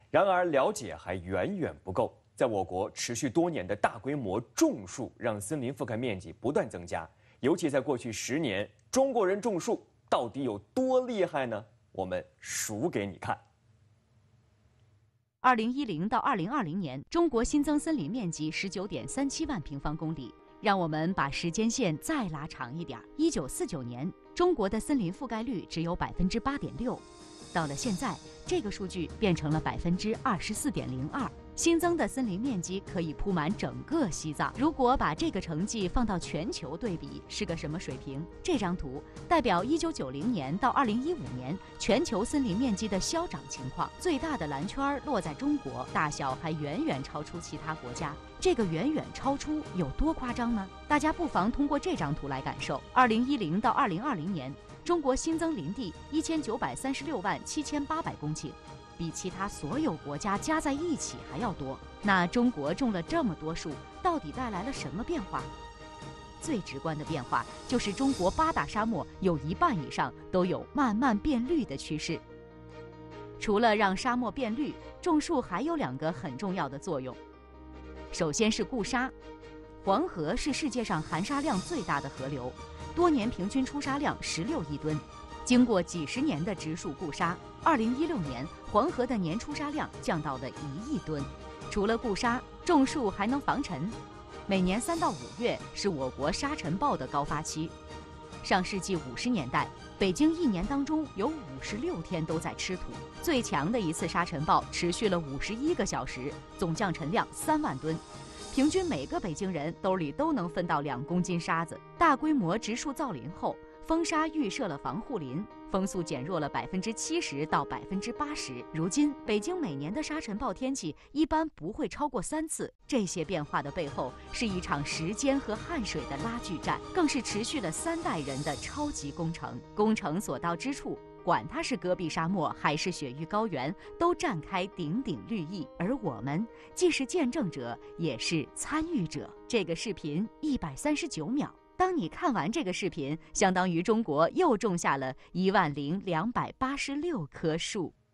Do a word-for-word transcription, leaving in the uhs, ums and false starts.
然而，了解还远远不够。在我国持续多年的大规模种树，让森林覆盖面积不断增加。尤其在过去十年，中国人种树到底有多厉害呢？我们数给你看。 二零一零到二零二零年，中国新增森林面积十九点三七万平方公里。让我们把时间线再拉长一点，一九四九年，中国的森林覆盖率只有百分之八点六，到了现在，这个数据变成了百分之二十四点零二。新增的森林面积可以铺满整个西藏。如果把这个成绩放到全球对比，是个什么水平？这张图代表一九九零年到二零一五年全球森林面积的消长情况。最大的蓝圈落在中国，大小还远远超出其他国家。这个远远超出有多夸张呢？大家不妨通过这张图来感受。二零一零到二零二零年，中国新增林地一千九百三十六万七千八百公顷。比其他所有国家加在一起还要多。那中国种了这么多树，到底带来了什么变化？最直观的变化就是中国八大沙漠有一半以上都有慢慢变绿的趋势。除了让沙漠变绿，种树还有两个很重要的作用。首先是固沙，黄河是世界上含沙量最大的河流，多年平均出沙量十六亿吨。经过几十年的植树固沙，二零一六年黄河的年出沙量降到了一亿吨。除了固沙，种树还能防尘。每年三到五月是我国沙尘暴的高发期。上世纪五十年代，北京一年当中有五十六天都在吃土，最强的一次沙尘暴持续了五十一个小时，总降尘量三万吨。平均每个北京人兜里都能分到两公斤沙子。大规模植树造林后，风沙预设了防护林，风速减弱了百分之七十到百分之八十。如今，北京每年的沙尘暴天气一般不会超过三次。这些变化的背后，是一场时间和汗水的拉锯战，更是持续了三代人的超级工程。工程所到之处，管它是戈壁沙漠还是雪域高原，都绽开顶顶绿意。而我们既是见证者，也是参与者。这个视频一百三十九秒。当你看完这个视频，相当于中国又种下了一万零两百八十六棵树。